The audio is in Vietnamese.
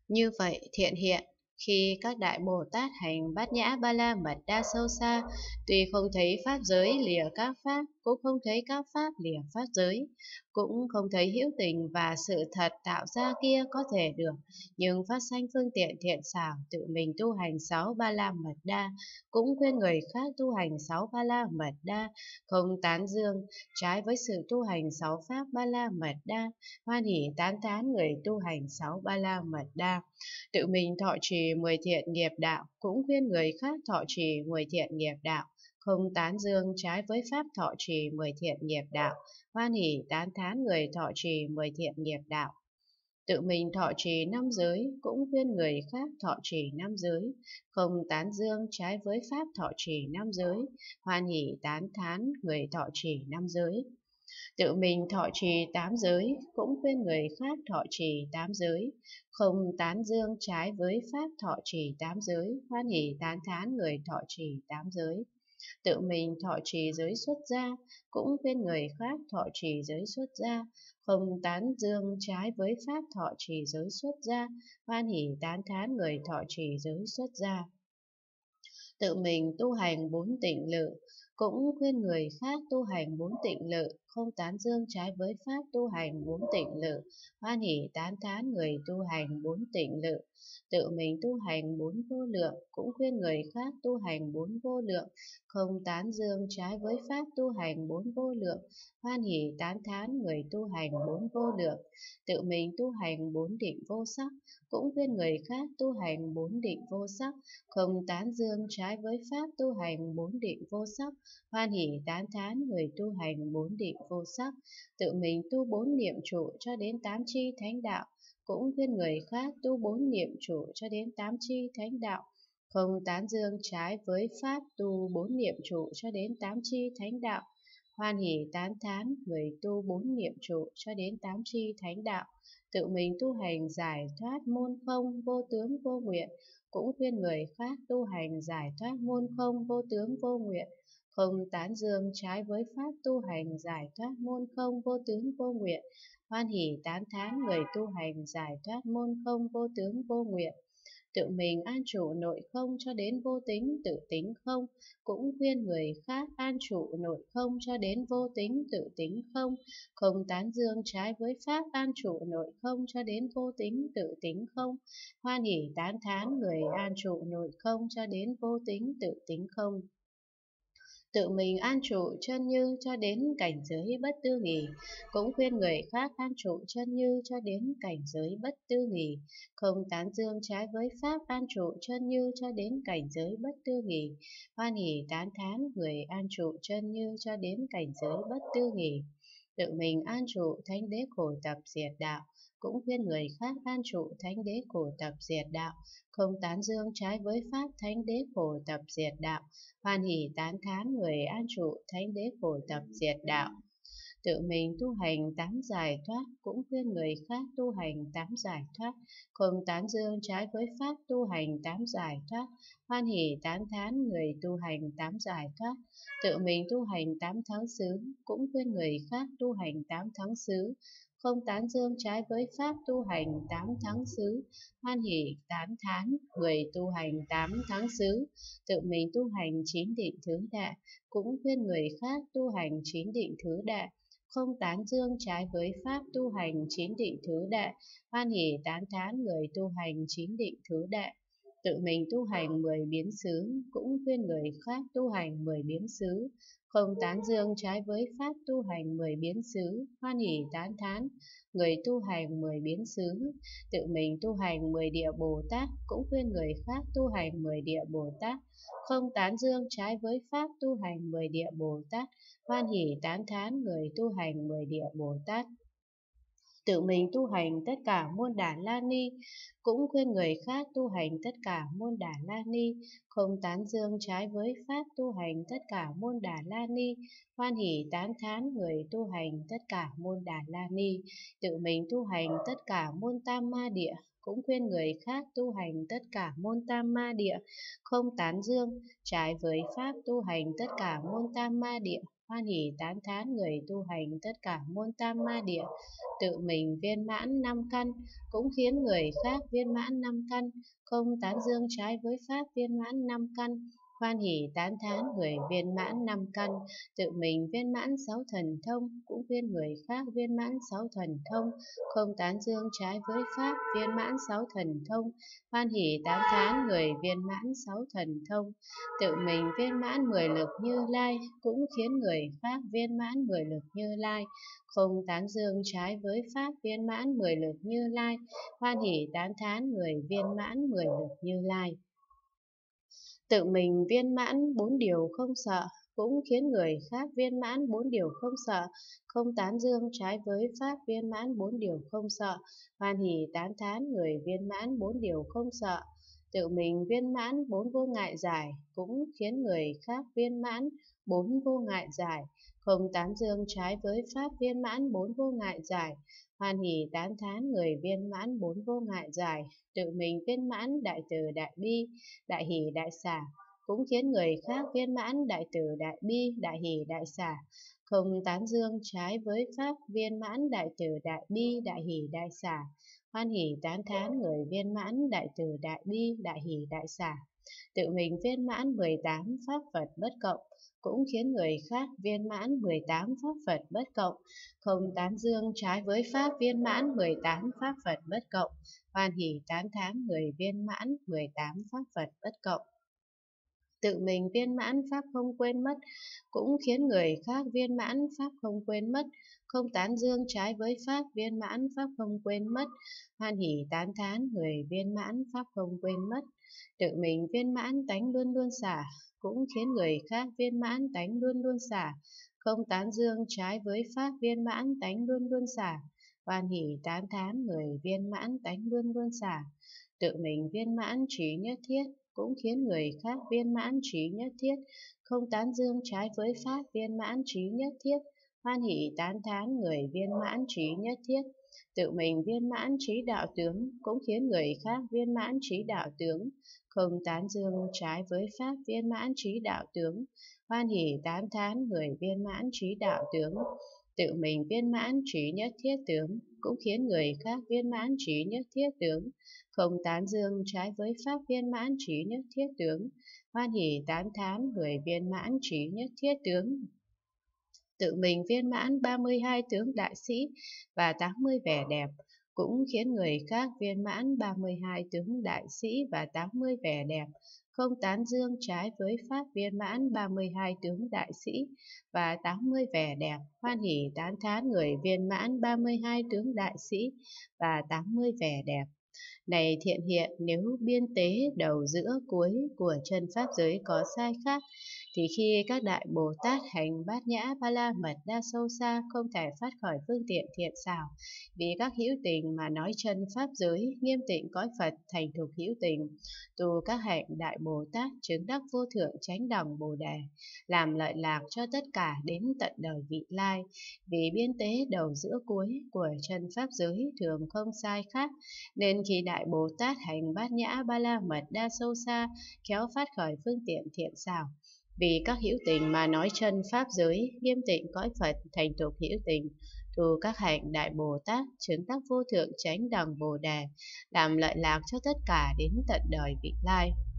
Như vậy thiện hiện, khi các đại Bồ Tát hành Bát Nhã Ba La Mật Đa sâu xa, tuy không thấy pháp giới lìa các pháp, cũng không thấy các pháp lìa pháp giới, cũng không thấy hữu tình và sự thật tạo ra kia có thể được, nhưng phát sanh phương tiện thiện xảo, tự mình tu hành 6 Ba La Mật Đa, cũng khuyên người khác tu hành 6 Ba La Mật Đa, không tán dương, trái với sự tu hành 6 pháp Ba La Mật Đa, hoan hỷ tán thán người tu hành 6 Ba La Mật Đa, tự mình thọ trì 10 thiện nghiệp đạo, cũng khuyên người khác thọ trì 10 thiện nghiệp đạo, không tán dương trái với pháp thọ trì 10 thiện nghiệp đạo, hoan hỷ tán thán người thọ trì 10 thiện nghiệp đạo. Tự mình thọ trì 5 giới, cũng khuyên người khác thọ trì 5 giới, không tán dương trái với pháp thọ trì 5 giới, hoan hỷ tán thán người thọ trì 5 giới. Tự mình thọ trì 8 giới, cũng khuyên người khác thọ trì 8 giới, không tán dương trái với pháp thọ trì 8 giới, hoan hỷ tán thán người thọ trì 8 giới. Tự mình thọ trì giới xuất gia, cũng khuyên người khác thọ trì giới xuất gia, không tán dương trái với pháp thọ trì giới xuất gia, hoan hỷ tán thán người thọ trì giới xuất gia. Tự mình tu hành 4 tịnh lự, cũng khuyên người khác tu hành 4 tịnh lự, không tán dương trái với pháp tu hành 4 tịnh lự, hoan hỷ tán thán người tu hành 4 tịnh lự. Tự mình tu hành 4 vô lượng, cũng khuyên người khác tu hành 4 vô lượng, không tán dương trái với pháp tu hành 4 vô lượng, hoan hỷ tán thán người tu hành 4 vô lượng. Tự mình tu hành 4 định vô sắc, cũng khuyên người khác tu hành 4 định vô sắc, không tán dương trái với pháp tu hành 4 định vô sắc, hoan hỷ tán thán người tu hành 4 định vô sắc. Tự mình tu 4 niệm trụ cho đến 8 chi thánh đạo, cũng khuyên người khác tu 4 niệm trụ cho đến 8 chi thánh đạo, không tán dương trái với pháp tu 4 niệm trụ cho đến 8 chi thánh đạo, hoan hỷ tán thán người tu 4 niệm trụ cho đến 8 chi thánh đạo. Tự mình tu hành giải thoát môn không vô tướng vô nguyện, cũng khuyên người khác tu hành giải thoát môn không vô tướng vô nguyện, không tán dương trái với pháp tu hành giải thoát môn không vô tướng vô nguyện, hoan hỷ tán thán người tu hành giải thoát môn không vô tướng vô nguyện. Tự mình an trụ nội không cho đến vô tính tự tính không, cũng khuyên người khác an trụ nội không cho đến vô tính tự tính không, không tán dương trái với pháp an trụ nội không cho đến vô tính tự tính không, hoan hỷ tán thán người an trụ nội không cho đến vô tính tự tính không. Tự mình an trụ chân như cho đến cảnh giới bất tư nghì, cũng khuyên người khác an trụ chân như cho đến cảnh giới bất tư nghì, không tán dương trái với pháp an trụ chân như cho đến cảnh giới bất tư nghì, hoan hỷ tán thán người an trụ chân như cho đến cảnh giới bất tư nghì. Tự mình an trụ thánh đế khổ tập diệt đạo, cũng khuyên người khác an trụ thánh đế khổ tập diệt đạo, không tán dương trái với pháp thánh đế khổ tập diệt đạo, hoan hỷ tán thán người an trụ thánh đế khổ tập diệt đạo. Tự mình tu hành 8 giải thoát, cũng khuyên người khác tu hành 8 giải thoát, không tán dương trái với pháp tu hành 8 giải thoát, hoan hỷ tán thán người tu hành 8 giải thoát. Tự mình tu hành 8 tháng xứ, cũng khuyên người khác tu hành 8 tháng xứ, không tán dương trái với pháp tu hành 8 tháng xứ, hoan hỷ tán thán người tu hành 8 tháng xứ. Tự mình tu hành 9 định thứ đệ, cũng khuyên người khác tu hành 9 định thứ đệ, không tán dương trái với pháp tu hành 9 định thứ đệ, hoan hỷ tán thán người tu hành 9 định thứ đệ. Tự mình tu hành 10 biến xứ, cũng khuyên người khác tu hành 10 biến xứ, không tán dương trái với pháp tu hành 10 biến xứ, hoan hỷ tán thán người tu hành 10 biến xứ. Tự mình tu hành 10 địa Bồ Tát, cũng khuyên người khác tu hành 10 địa Bồ Tát, không tán dương trái với pháp tu hành 10 địa Bồ Tát, hoan hỷ tán thán người tu hành 10 địa Bồ Tát. Tự mình tu hành tất cả môn Đà La Ni, cũng khuyên người khác tu hành tất cả môn Đà La Ni, không tán dương trái với pháp tu hành tất cả môn Đà La Ni, hoan hỷ tán thán người tu hành tất cả môn Đà La Ni. Tự mình tu hành tất cả môn Tam Ma Địa, cũng khuyên người khác tu hành tất cả môn Tam Ma Địa, không tán dương trái với pháp tu hành tất cả môn Tam Ma Địa, hoan hỷ tán thán người tu hành tất cả môn tam ma địa. Tự mình viên mãn năm căn, cũng khiến người khác viên mãn năm căn, không tán dương trái với pháp viên mãn năm căn. Hoan hỷ tán thán người viên mãn năm căn, tự mình viên mãn sáu thần thông, cũng khuyên người khác viên mãn sáu thần thông, không tán dương trái với pháp viên mãn sáu thần thông. Hoan hỷ tán thán người viên mãn sáu thần thông, tự mình viên mãn 10 lực Như Lai, cũng khiến người khác viên mãn 10 lực Như Lai, không tán dương trái với pháp viên mãn 10 lực Như Lai. Hoan hỷ tán thán người viên mãn 10 lực Như Lai. Tự mình viên mãn 4 điều không sợ, cũng khiến người khác viên mãn 4 điều không sợ, không tán dương trái với pháp viên mãn 4 điều không sợ. Hoan hỷ tán thán người viên mãn 4 điều không sợ. Tự mình viên mãn 4 vô ngại giải, cũng khiến người khác viên mãn 4 vô ngại giải, không tán dương trái với pháp viên mãn 4 vô ngại giải. Hoan hỷ tán thán người viên mãn 4 vô ngại giải, tự mình viên mãn đại từ đại bi, đại hỷ đại xả, cũng khiến người khác viên mãn đại từ đại bi, đại hỷ đại xả, không tán dương trái với pháp viên mãn đại từ đại bi, đại hỷ đại xả. Hoan hỷ tán thán người viên mãn đại từ đại bi, đại hỷ đại xả, tự mình viên mãn 18 pháp Phật bất cộng, cũng khiến người khác viên mãn 18 pháp Phật bất cộng, không tán dương trái với pháp viên mãn 18 pháp Phật bất cộng. Hoan hỷ tán thán người viên mãn 18 pháp Phật bất cộng. Tự mình viên mãn pháp không quên mất, cũng khiến người khác viên mãn pháp không quên mất, không tán dương trái với pháp viên mãn pháp không quên mất. Hoan hỷ tán thán người viên mãn pháp không quên mất. Tự mình viên mãn tánh luôn luôn xả, cũng khiến người khác viên mãn tánh luôn luôn xả, không tán dương trái với pháp viên mãn tánh luôn luôn xả. Hoan hỷ tán thán người viên mãn tánh luôn luôn xả. Tự mình viên mãn trí nhất thiết, cũng khiến người khác viên mãn trí nhất thiết, không tán dương trái với pháp viên mãn trí nhất thiết. Hoan hỷ tán thán người viên mãn trí nhất thiết. Tự mình viên mãn trí đạo tướng, cũng khiến người khác viên mãn trí đạo tướng, không tán dương trái với pháp viên mãn trí đạo tướng. Hoan hỷ tán thán người viên mãn trí đạo tướng. Tự mình viên mãn trí nhất thiết tướng, cũng khiến người khác viên mãn trí nhất thiết tướng, không tán dương trái với pháp viên mãn trí nhất thiết tướng. Hoan hỷ tán thán người viên mãn trí nhất thiết tướng. Tự mình viên mãn 32 tướng đại sĩ và 80 vẻ đẹp, cũng khiến người khác viên mãn 32 tướng đại sĩ và 80 vẻ đẹp, không tán dương trái với pháp viên mãn 32 tướng đại sĩ và 80 vẻ đẹp. Hoan hỷ tán thán người viên mãn 32 tướng đại sĩ và 80 vẻ đẹp. Này thiện hiện, nếu biên tế đầu giữa cuối của chân pháp giới có sai khác, thì khi các đại Bồ Tát hành bát nhã ba la mật đa sâu xa không thể phát khỏi phương tiện thiện xảo, vì các hữu tình mà nói chân pháp giới, nghiêm tịnh cõi Phật thành thục hữu tình, tu các hạnh đại Bồ Tát chứng đắc vô thượng chánh đẳng Bồ đề, làm lợi lạc cho tất cả đến tận đời vị lai. Vì biên tế đầu giữa cuối của chân pháp giới thường không sai khác, nên khi đại Bồ Tát hành bát nhã ba la mật đa sâu xa khéo phát khỏi phương tiện thiện xảo, vì các hữu tình mà nói chân pháp giới, nghiêm tịnh cõi Phật thành thục hữu tình, tu các hạnh đại Bồ Tát chứng đắc vô thượng chánh đẳng Bồ đề, làm lợi lạc cho tất cả đến tận đời vị lai.